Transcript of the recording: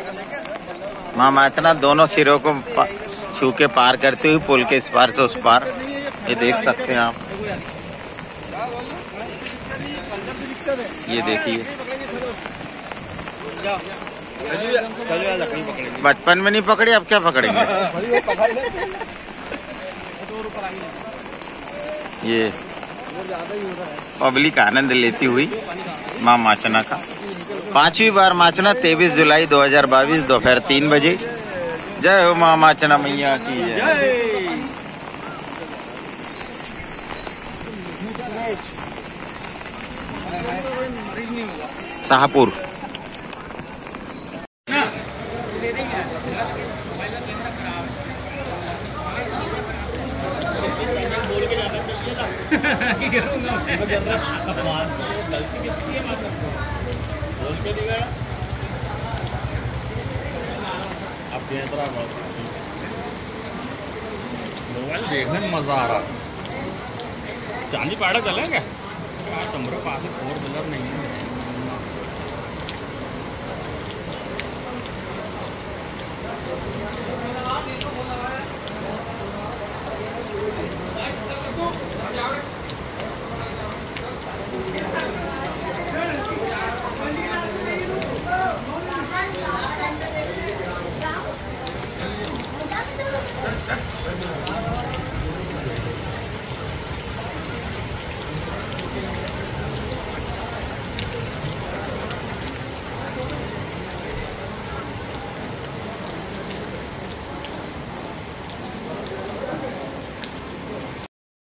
माँ माचना दोनों सिरों को छू के पार करती हुई पुल के इस पार से उस पार, ये देख सकते हैं आप। ये देखिए, बचपन में नहीं पकड़ी, अब क्या पकड़ेंगे। ये पब्लिक आनंद लेती हुई माँ माचना का 5वीं बार माचना 23 जुलाई 2022 दोपहर 3 बजे। जय हो माँ माचना मैया की जय। शाहपुर मोबाइल देखने में मजा आ रहा। चांदी पाड़ा चलेंगे, 4 व्हीलर नहीं है।